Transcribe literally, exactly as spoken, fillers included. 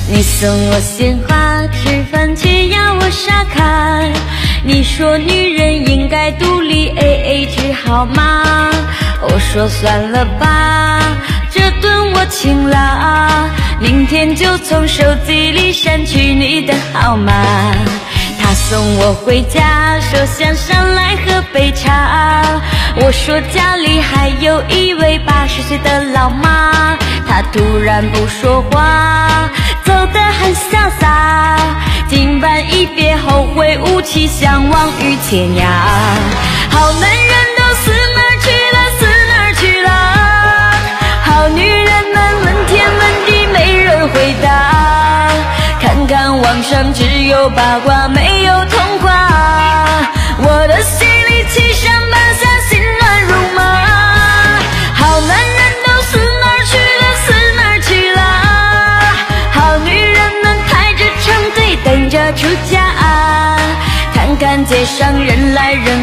你送我鲜花，吃饭却要我刷卡。你说女人应该独立 A A 制好吗？我说算了吧，这顿我请了，明天就从手机里删去你的号码。他送我回家，说想上来喝杯茶。我说家里还有一位八十岁的老妈。他突然不说话，走得很潇洒。今晚一别后会无期，相忘于天涯。好男人都死哪儿去了，死哪儿去了？好女人们问天问地没人回答。看看网上只有八卦没有童话，我的心里七上八下，心乱如麻。好男人都死哪儿去了，死哪儿去了？好女人们排着长队等着出嫁，看看街上人来人